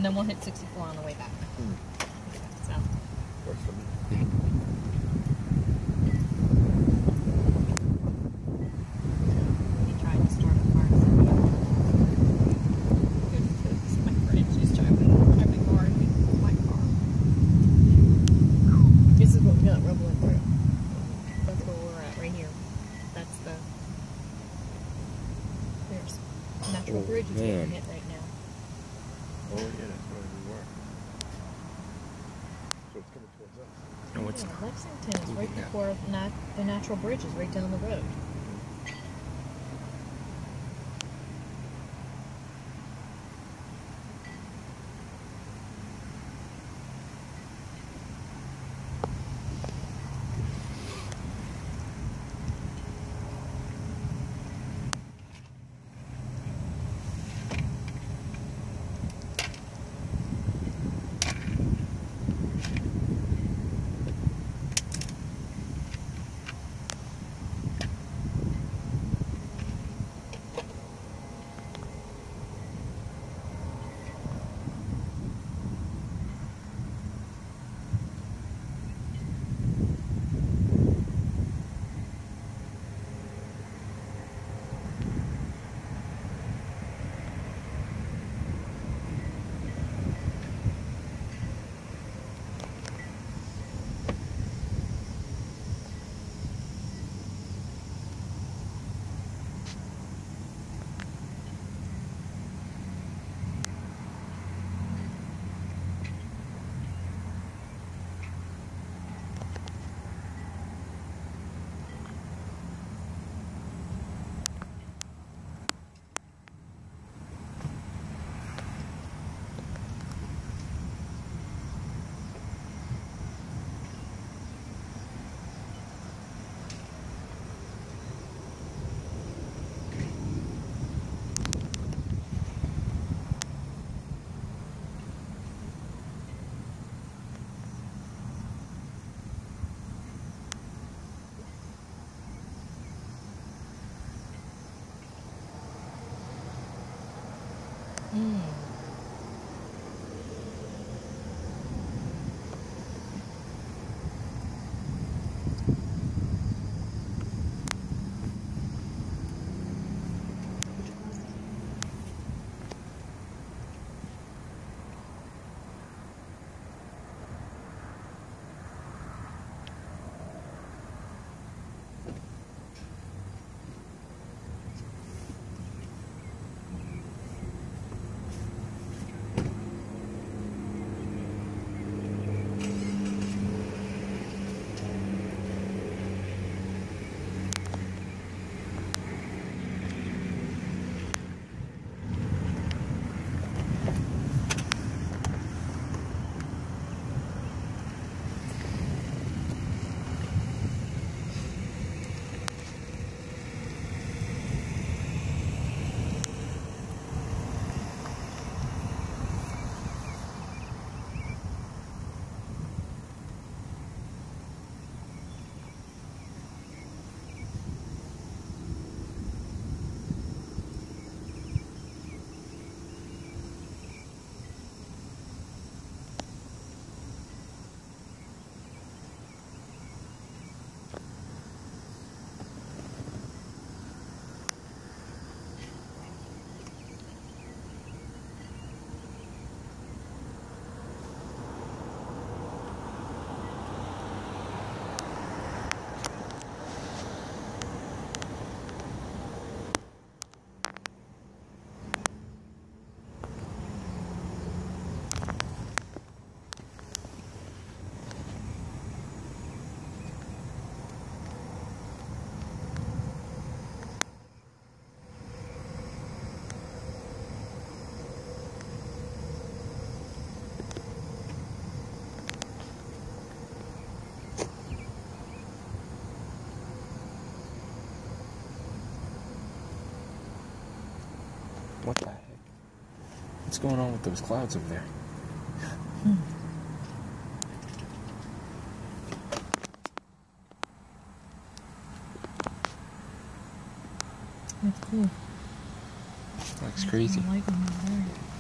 And then we'll hit 64 on the way back. So. Works for me. He tried to start a car. Good fix. My friend, she's driving car. My car. This is what we got rumbling through. That's where we're at, right here. That's the. There's natural bridge is getting hit right now. Oh yeah, that's where we were. So it's coming towards us. No, it's Yeah, Lexington is right before the natural bridge is right down the road. What the heck? What's going on with those clouds over there? That's cool. Looks crazy. I like them.